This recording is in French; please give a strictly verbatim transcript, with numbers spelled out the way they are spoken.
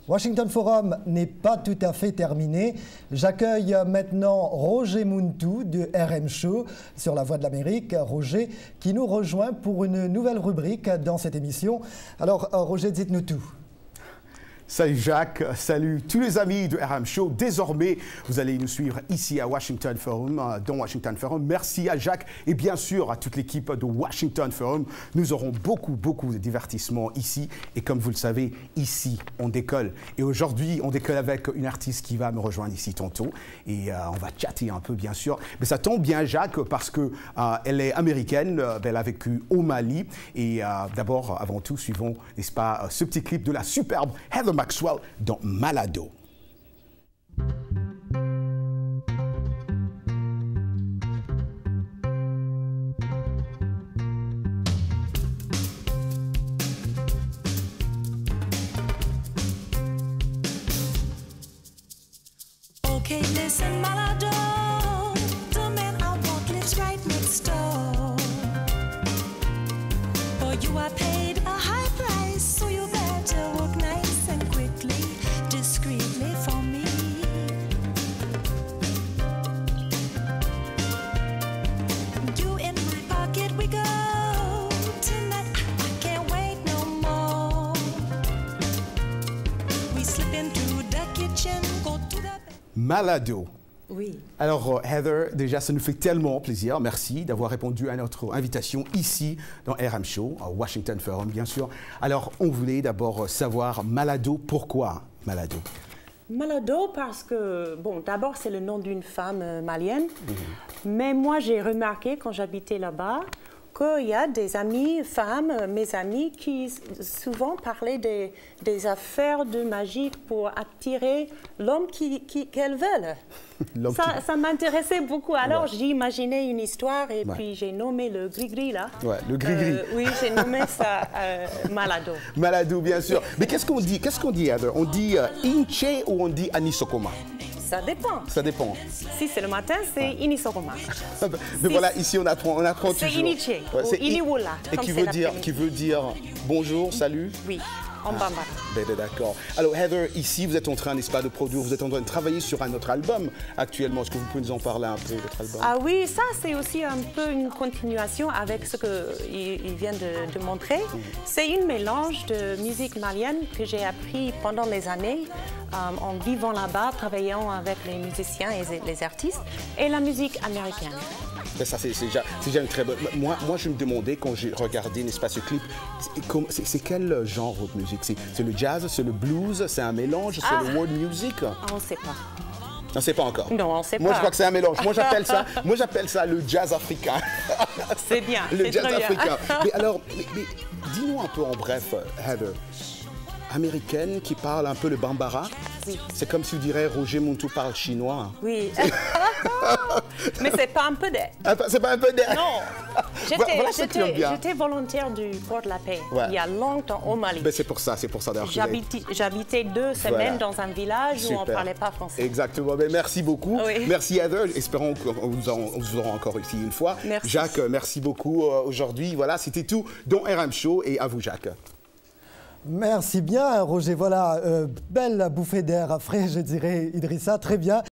Washington Forum n'est pas tout à fait terminé. J'accueille maintenant Roger Muntu de R M Show sur la Voix de l'Amérique. Roger qui nous rejoint pour une nouvelle rubrique dans cette émission. Alors Roger, dites-nous tout. Salut Jacques, salut tous les amis de R M Show. Désormais, vous allez nous suivre ici à Washington Forum, dans Washington Forum. Merci à Jacques et bien sûr à toute l'équipe de Washington Forum. Nous aurons beaucoup, beaucoup de divertissements ici. Et comme vous le savez, ici, on décolle. Et aujourd'hui, on décolle avec une artiste qui va me rejoindre ici tantôt. Et euh, on va chatter un peu, bien sûr. Mais ça tombe bien, Jacques, parce qu'elle euh, est américaine. Euh, elle a vécu au Mali. Et euh, d'abord, avant tout, suivons, n'est-ce pas, ce petit clip de la superbe Heather Maxwell dans Malado. Okay, listen, Malado, the man I want lives right next door. For you I paid a high price, so you better work nice and quickly, discreetly for me. You in my pocket we go, tonight I can't wait no more. We slip into the kitchen, go to the bed. Malado. Oui. Alors, Heather, déjà, ça nous fait tellement plaisir. Merci d'avoir répondu à notre invitation ici dans R M Show, à Washington Forum, bien sûr. Alors, on voulait d'abord savoir, Malado, pourquoi Malado? Malado parce que, bon, d'abord, c'est le nom d'une femme euh, malienne. Mm-hmm. Mais moi, j'ai remarqué, quand j'habitais là-bas, qu'il y a des amis, femmes, mes amis, qui souvent parlaient des, des affaires de magie pour attirer l'homme qui, qui, qu'elles veulent. Ça, qui... ça m'intéressait beaucoup. Alors, ouais. J'ai imaginé une histoire et ouais. Puis j'ai nommé le gris-gris, là. Ouais, le gris-gris. Euh, oui, j'ai nommé ça euh, Malado. Malado, bien sûr. Mais qu'est-ce qu'on dit? Qu'est-ce qu'on dit, Heather? On dit euh, Inche ou on dit Anisokoma? Ça dépend. Ça dépend. Si c'est le matin, c'est ouais. Inisokoma. Mais si voilà, ici on apprend, on apprend toujours. C'est Iniche ouais, ou Iniwula. Et qui veut dire, qui veut dire bonjour, salut. Oui. En bambara. Ah, ben, d'accord. Alors Heather, ici vous êtes en train, n'est-ce pas, de produire, vous êtes en train de travailler sur un autre album actuellement. Est-ce que vous pouvez nous en parler un peu de votre album? Ah oui, ça c'est aussi un peu une continuation avec ce qu'il vient de, de montrer. Mmh. C'est un mélange de musique malienne que j'ai appris pendant les années euh, en vivant là-bas, travaillant avec les musiciens et les artistes, et la musique américaine. Ça, c'est déjà, déjà une très bonne... Moi, moi, je me demandais, quand j'ai regardé, n'est-ce pas, ce clip, c'est quel genre de musique? C'est le jazz, c'est le blues, c'est un mélange, c'est ah. le world music? On ne sait pas. On ne sait pas encore. Non, on ne sait pas. Moi, je crois que c'est un mélange. Moi, j'appelle ça, moi, j'appelle ça le jazz africain. C'est bien. Le jazz très africain. Bien. Mais alors, mais, mais, dis-nous un peu en bref, Heather. Américaine qui parle un peu le bambara. Oui. C'est comme si tu dirais Roger Muntu parle chinois. Oui. Mais c'est pas un peu d'air. C'est pas un peu d'air. Non. J'étais voilà, volontaire du Port de la Paix ouais. Il y a longtemps au Mali. C'est pour ça, c'est pour ça d'ailleurs. J'habitais deux semaines voilà. Dans un village Super. Où on ne parlait pas français. Exactement. Mais merci beaucoup. Oui. Merci Heather. Espérons qu'on vous, vous aura encore ici une fois. Merci. Jacques, merci beaucoup euh, aujourd'hui. Voilà, c'était tout dans R M Show et à vous Jacques. Merci bien, Roger. Voilà, euh, belle bouffée d'air frais, je dirais, Idrissa. Très bien.